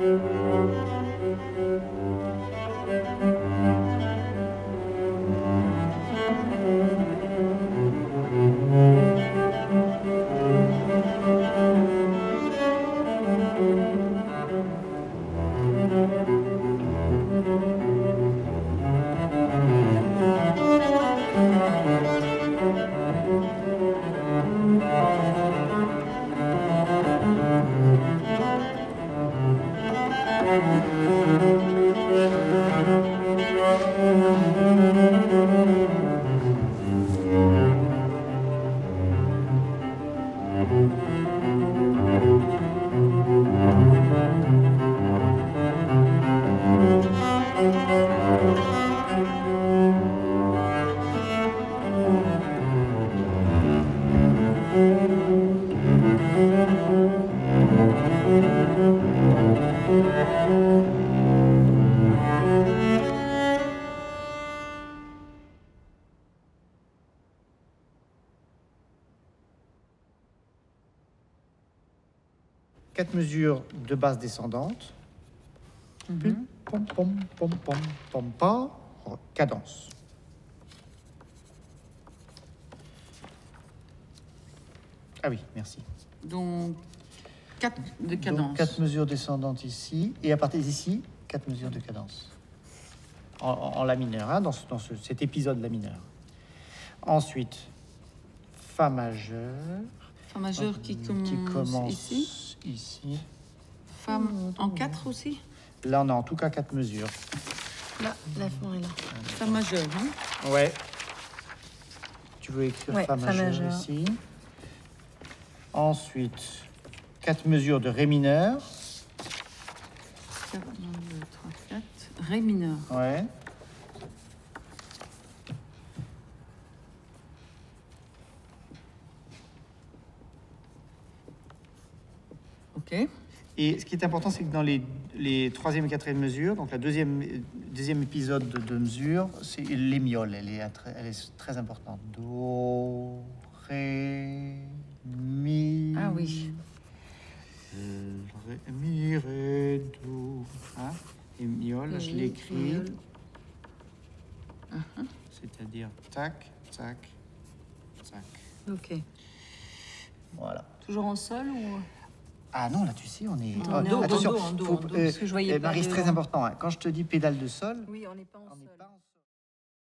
Quatre mesures de basse descendante. Puis, pom, pom, pom, pom, pom, pas. Cadence. Ah oui, merci. Donc, 4 de cadence. Donc, 4 mesures descendantes ici. Et à partir d'ici, 4 mesures de cadence. En la mineur, hein, dans cet épisode la mineur. Ensuite, Fa majeur. Fa majeur qui commence ici. Fa en 4 aussi. Là, on a en tout cas 4 mesures. Là, la fin est là. Fa majeur, hein? Ouais. Tu veux écrire ouais, Fa majeur ici. Ensuite, 4 mesures de Ré mineur. 4, 1, 2, 3, 4. Ré mineur. Ouais. Ok. Et ce qui est important, c'est que dans les troisième et quatrième mesures, donc la deuxième épisode de mesure, c'est l'émiole. Elle est très importante. Do, ré, mi. Ah oui. Ré, mi, ré, do. Hein? Émiole, je l'écris. C'est-à-dire tac, tac, tac. Ok. Voilà. Toujours en sol ou... Ah non, là, tu sais, on est... En do, attention, en do, parce que je voyais pas Marie, c'est de- très important. Hein. Quand je te dis pédale de sol... Oui, on n'est pas en sol.